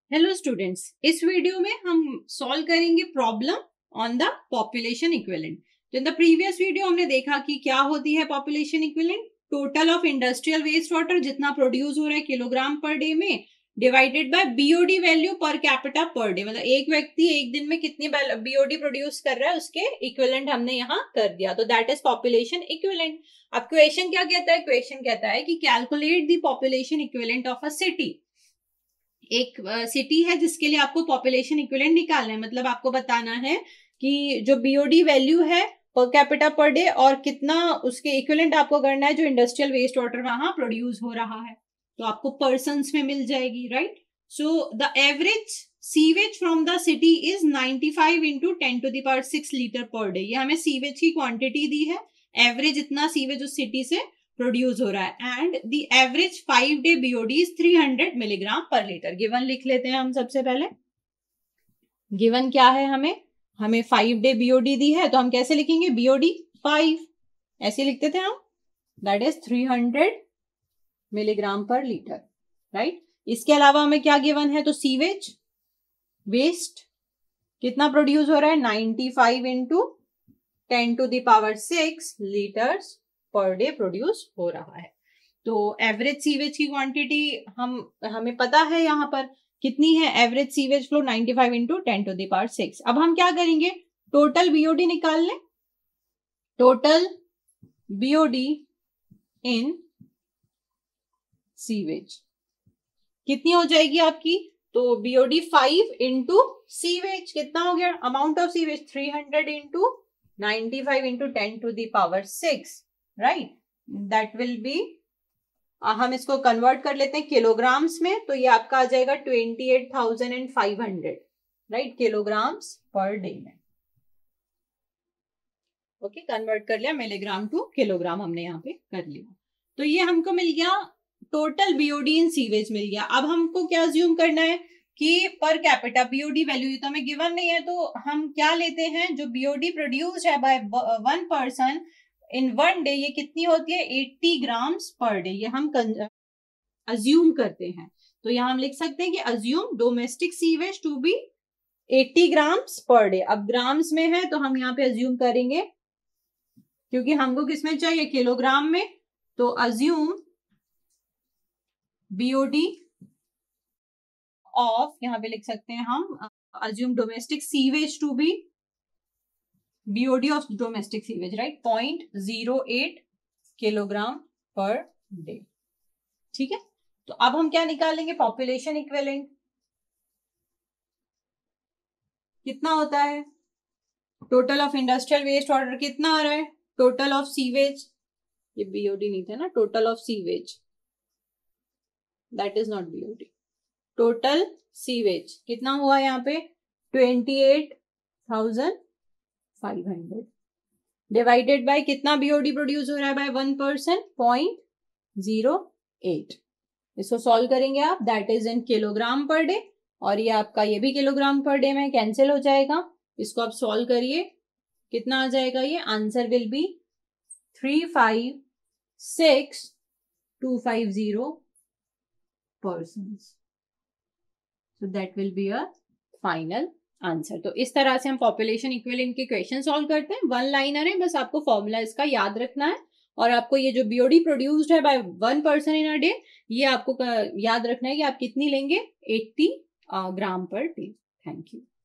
Hello students, इस video में हम सॉल्व करेंगे problem on the population equivalent. तो इन द प्रीवियस वीडियो हमने देखा कि क्या होती है population equivalent. Total of industrial waste water जितना प्रोड्यूस हो रहा है किलोग्राम पर डे में divided by BOD value per capita per day, मतलब एक व्यक्ति एक दिन में कितनी बीओडी प्रोड्यूस कर रहा है उसके इक्विवेलेंट हमने यहाँ कर दिया। तो दैट इज पॉपुलेशन इक्विवेलेंट। अब क्वेश्चन क्या कहता है? क्वेश्चन कहता है कि calculate the population equivalent of a city. एक सिटी है जिसके लिए आपको पॉपुलेशन इक्विवेलेंट निकालना है, मतलब आपको बताना है कि जो बीओडी वैल्यू है पर कैपिटा पर डे और कितना उसके इक्विवेलेंट आपको करना है जो इंडस्ट्रियल वेस्ट वाटर वहां प्रोड्यूस हो रहा है। तो आपको पर्सन्स में मिल जाएगी, right. So the average sewage from the city is 95 into 10⁶ litre per day. ये हमें सीवेज की क्वांटिटी दी है, एवरेज इतना सीवेज उस सिटी से प्रोड्यूस हो रहा है। And the average 5-day BOD is 300 milligram per litre. Given लिख लेते हैं हम सबसे पहले। गिवन क्या है? हमें 5-day बीओडी दी है, तो हम कैसे लिखेंगे? बीओडी 5 ऐसे लिखते थे हम, that is 300 milligram per litre, right. इसके अलावा हमें क्या गिवन है? तो सीवेज वेस्ट कितना प्रोड्यूस हो रहा है? 95 into 10⁶ litres per day produce हो रहा है। तो एवरेज सीवेज की क्वांटिटी हमें पता है यहाँ पर कितनी है। Average sewage flow 95 into 10⁶। अब हम क्या करेंगे? टोटल बीओडी निकाल लें। टोटल बीओडी इन सीवेज कितनी हो जाएगी आपकी? तो बीओडी 5 इंटू सीवेज कितना हो गया? Amount of sewage 300 into 95 into 10⁶, right. That will be, हम इसको कन्वर्ट कर लेते हैं किलोग्राम्स में, तो ये आपका आ जाएगा 28,500, राइट, किलोग्राम्स पर डे में। ओके, कन्वर्ट कर लिया मिलीग्राम टू किलोग्राम, हमने यहाँ पे कर लिया। तो ये हमको मिल गया टोटल बीओडी इन सीवेज मिल गया। अब हमको क्या अज्यूम करना है कि पर कैपिटा बीओडी वैल्यू तो हमें गिवन नहीं है, तो हम क्या लेते हैं? जो बीओडी प्रोड्यूस्ड है by one person in one day, ये कितनी होती है? 80 ग्राम्स पर डे। ये हम अज्यूम करते हैं। तो यहाँ हम लिख सकते हैं कि assume domestic sewage to be 80 grams per day. अब ग्राम्स में है तो हम यहाँ पे अज्यूम करेंगे, क्योंकि हमको किसमें चाहिए? किलोग्राम में। तो अज्यूम बीओडी ऑफ, यहाँ पे लिख सकते हैं हम assume domestic sewage to be BOD of domestic sewage, right, 0.08 kilogram per day. ठीक है, तो अब हम क्या निकालेंगे? पॉपुलेशन इक्विवेलेंट कितना होता है? Total of industrial waste water कितना आ रहा है? टोटल ऑफ सीवेज, ये बीओडी नहीं था ना, total of sewage, that is not BOD. Total sewage कितना हुआ यहाँ पे? 28,500 डिवाइडेड बाय कितना बीओडी प्रोड्यूस हो रहा है बाय वन पर्सन? 0.08। इसको सॉल्व करेंगे आप, that is in kilogram per day, और ये आपका ये भी किलोग्राम पर डे में कैंसिल हो जाएगा। इसको आप सॉल्व करिए, कितना आ जाएगा? ये answer will be 356,250 persons. So that will be a final answer. तो इस तरह से हम पॉपुलेशन इक्विवेलेंट के क्वेश्चन सॉल्व करते हैं। वन लाइनर है, बस आपको फॉर्मूला इसका याद रखना है, और आपको ये जो बीओडी प्रोड्यूस्ड है by one person in a day, ये आपको याद रखना है कि आप कितनी लेंगे? 80 ग्राम पर डे। Thank you.